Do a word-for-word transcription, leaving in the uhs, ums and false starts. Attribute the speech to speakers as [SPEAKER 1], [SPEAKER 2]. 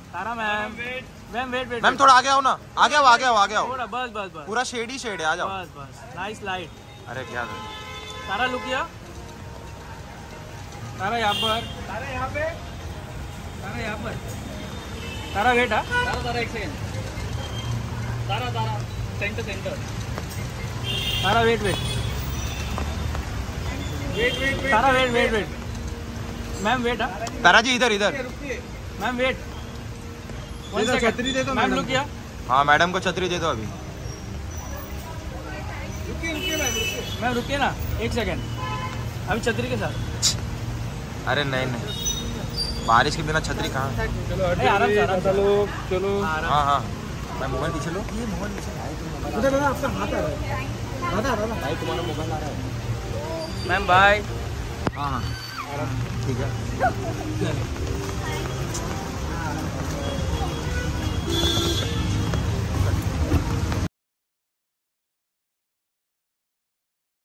[SPEAKER 1] तारा ma'am ma'am wait wait
[SPEAKER 2] ma'am थोड़ा आगे आओ ना, आगे आओ आगे आओ आगे आओ।
[SPEAKER 1] थोड़ा बस बस बस
[SPEAKER 2] पूरा शेड ही शेड है, आ जाओ।
[SPEAKER 1] बस बस नाइस लाइट।
[SPEAKER 2] अरे क्या
[SPEAKER 1] तारा लुक किया, तारा यहाँ पर, तारा यहाँ पे, तारा यहाँ पर, तारा वेट हाँ तारा तारा एक second, Tara Tara centre centre, Tara wait wait wait wait Tara wait wait wait ma'am wait हाँ
[SPEAKER 2] तारा जी इधर इधर।
[SPEAKER 1] मैम वेट छतरी दे दो मैम। लुक किया,
[SPEAKER 2] हाँ मैडम को छतरी दे दो अभी।
[SPEAKER 1] मैम रुकिए ना एक सेकंड, अभी छतरी के साथ।
[SPEAKER 2] अरे नहीं नहीं, बारिश के बिना छतरी कहाँ।
[SPEAKER 1] चलो आराम से आराम से चलो चलो।
[SPEAKER 2] हाँ हाँ मैं मोबाइल पीछे लो, ये मोबाइल पीछे
[SPEAKER 1] आपका हाथ आ रहा है, दादा दादा भाई तुम्हारा मोबाइल आ रहा है। Ma'am bye.
[SPEAKER 2] हाँ हाँ ठीक है।